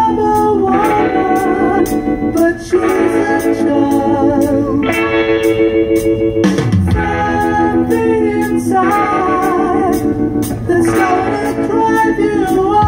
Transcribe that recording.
a woman, but she's a child. Something inside that's gonna drive you